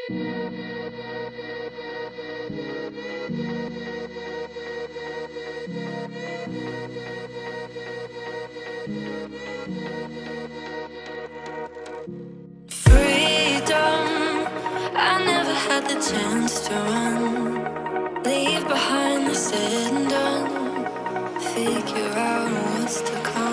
Freedom, I never had the chance to run. Leave behind the said and done. Figure out what's to come.